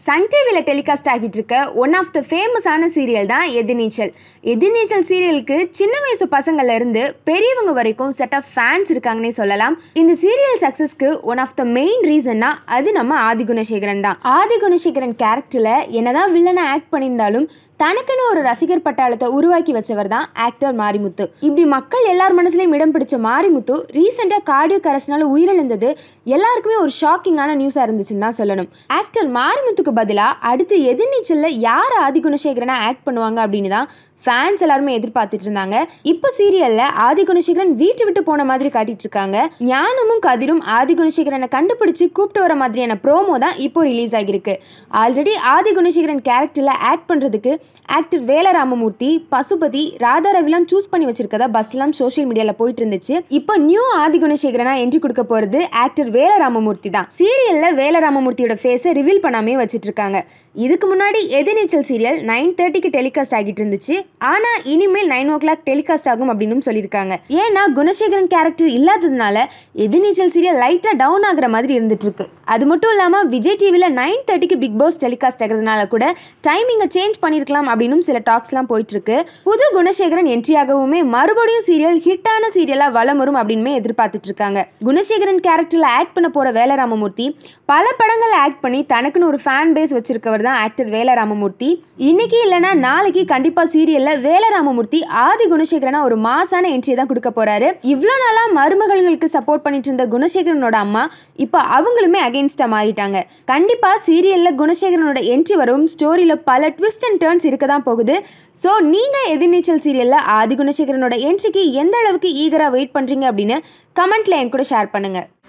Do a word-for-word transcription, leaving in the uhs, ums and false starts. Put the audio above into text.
Sun டிவில telecast ஆகிட்டு இருக்க ஒன் ஆஃப் த ஃபேமஸான சீரியல் தான் எதிர்நீச்சல். எதிர்நீச்சல் சீரியலுக்கு சின்ன வயசு பசங்கள்ல இருந்து பெரியவங்க வரைக்கும் செட் ஆஃப் ஃபேன்ஸ் இருக்காங்கன்னே சொல்லலாம். இந்த சீரியல் சக்சஸ்க்கு ஒன் ஆஃப் த மெயின் ரீசன்னா அது நம்ம ஆதி குணசேகரன் தான். ஆதி குணசேகரன் கேரக்டர்ல என்னதான் வில்லனை ஆக்ட் பண்ணியிருந்தாலும் தனக்குன்னு ஒரு ரசிகர் பட்டாளத்தை உருவாக்கி வச்சவர் தான் ஆக்டர் மாரிமுத்து. இப்படி மக்கள் எல்லார் மனசுலையும் இடம் பிடிச்ச மாரிமுத்து ரீசெண்டாக கார்டியக் அரெஸ்ட்னால உயிரிழந்தது எல்லாருக்குமே ஒரு ஷாக்கிங்கான நியூஸாக இருந்துச்சுன்னு தான் சொல்லணும். ஆக்டர் மாரிமுத்துக்கு பதிலாக அடுத்து எதிர்நீச்சல்ல யார் ஆதி குணசேகரனா ஆக்ட் பண்ணுவாங்க அப்படின்னு தான் ஃபேன்ஸ் எல்லாருமே எதிர்பார்த்துட்டு இருந்தாங்க. இப்போ சீரியல்ல ஆதி குணசேகரன் வீட்டு விட்டு போன மாதிரி காட்டிட்டு இருக்காங்க. ஞானமும் கதிரும் ஆதி குணசேகரனை கண்டுபிடிச்சு கூப்பிட்டு வர மாதிரியான ப்ரோமோ தான் இப்போ ரிலீஸ் ஆகிருக்கு. ஆல்ரெடி ஆதி குணசேகரன் கேரக்டர்ல ஆக்ட் பண்றதுக்கு ஆக்டர் வேல ராமமூர்த்தி, பசுபதி, ராதா ரவிலாம் சூஸ் பண்ணி வச்சிருக்கதா பஸ்லாம் சோஷியல் மீடியால போயிட்டு இருந்துச்சு. இப்போ நியூ ஆதி குணசேகரனா என்ட்ரி கொடுக்க போறது ஆக்டர் வேல ராமமூர்த்தி தான். சீரியல்ல வேல ராமமூர்த்தியோட ஃபேஸை ரிவீல் பண்ணாமே வச்சிட்டு இருக்காங்க. இதுக்கு முன்னாடி எதிர்நீச்சல் சீரியல் நைன் தேர்ட்டிக்கு டெலிகாஸ்ட் ஆகிட்டு இருந்துச்சு. ஆனா இனிமேல் நைன் ஓ கிளாக் டெலிகாஸ்ட் ஆகும் அப்படின்னு சொல்லியிருக்காங்க. ஏன்னா குணசேகரன் கேரக்டர் இல்லாததுனால எதிர்நீச்சல் சீரியல் லைட்டா டவுன் ஆகுற மாதிரி இருந்துட்டு இருக்கு. அது மட்டும் இல்லாம விஜய் டிவில நைன் தேர்ட்டிக்கு பிக் பாஸ் டெலிகாஸ்ட் ஆகிறதுனால கூட டைமிங்கை சேஞ்ச் பண்ணிருக்கலாம் அப்படின்னு சில டாக்ஸ் எல்லாம் போயிட்டு இருக்கு. புது குணசேகரன் என்ட்ரி ஆகவுமே மறுபடியும் சீரியல் ஹிட்டான சீரியலா வலம் வரும் அப்படின்னு எதிர்பார்த்துட்டு இருக்காங்க. குணசேகரன் கேரக்டர்ல ஆக்ட் பண்ண போற வேல ராமமூர்த்தி பல படங்கள்ல ஆக்ட் பண்ணி தனக்குன்னு ஒரு ஃபேன் பேஸ் வச்சிருக்கவர் தான் ஆக்டர் வேல ராமமூர்த்தி. இன்னைக்கு இல்லைன்னா நாளைக்கு கண்டிப்பா சீரியல்ல வேல ராமமூர்த்தி ஆதி குணசேகரனா ஒரு மாசான என்ட்ரி தான் கொடுக்க போறாரு. இவ்வளவு நாளா மருமகளுக்கு சப்போர்ட் பண்ணிட்டு இருந்த குணசேகரனோட அம்மா இப்போ அவங்களுமே அகைன்ஸ்டா மாறிட்டாங்க. கண்டிப்பா சீரியல்ல குணசேகரனோட என்ட்ரி வரும். ஸ்டோரியில பல ட்விஸ்ட் அண்ட் டர்ன்ஸ் இருக்க தான் போகுது. ஸோ நீங்க எதிர்நீச்சல் சீரியல்ல ஆதி குணசேகரனோட என்ட்ரிக்கு எந்த அளவுக்கு ஈகரா வெயிட் பண்றீங்க அப்படின்னு கமெண்ட்ல என் கூட ஷேர் பண்ணுங்க.